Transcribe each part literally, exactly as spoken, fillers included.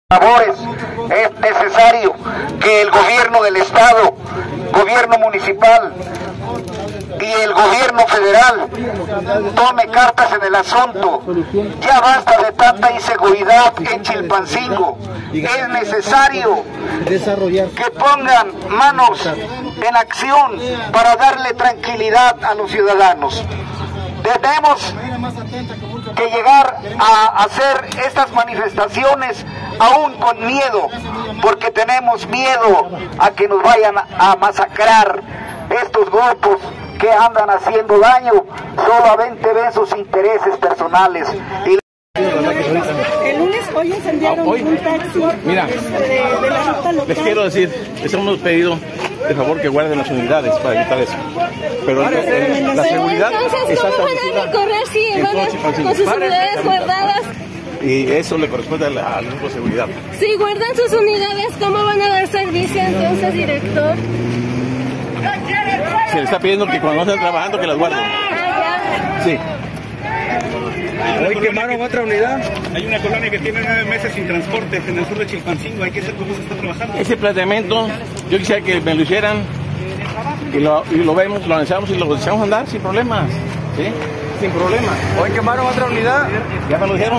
Labores, es necesario que el gobierno del estado, gobierno municipal y el gobierno federal tome cartas en el asunto. Ya basta de tanta inseguridad en Chilpancingo. Es necesario que pongan manos en acción para darle tranquilidad a los ciudadanos. Tenemos que llegar a hacer estas manifestaciones aún con miedo, porque tenemos miedo a que nos vayan a masacrar estos grupos que andan haciendo daño, solamente ven sus intereses personales. Y el lunes hoy incendiaron hoy, un taxi. Mira, de, de la ruta local. Les quiero decir, les hemos pedido de favor que guarden las unidades para evitar eso. Pero el, el, la seguridad entonces, está ¿cómo van a recorrer si van a, con sus unidades guardadas? Y eso le corresponde al, al grupo de seguridad. Si guardan sus unidades, ¿cómo van a dar servicio entonces, director? Se le está pidiendo que cuando no estén trabajando que las guarden. Ah, sí. Hoy quemaron otra unidad. Hay una colonia que tiene nueve meses sin transporte en el sur de Chilpancingo. Hay que ver cómo se está trabajando. Ese planteamiento, yo quisiera que me lo hicieran y lo, y lo vemos, lo analizamos y lo echamos a andar sin problemas. ¿Sí? Sin problema. Hoy quemaron otra unidad. ¿Ya me lo dijeron?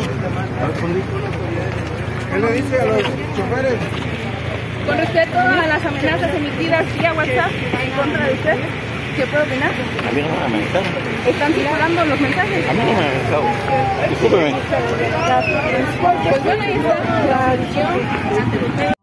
¿Qué le dice a los choferes? Con respecto a las amenazas emitidas vía WhatsApp en contra de usted, ¿qué puede opinar? A mí no me han amenazado. ¿Están circulando los mensajes? A mí no me han amenazado. Discúlpeme. Pues bueno, ahí está la decisión.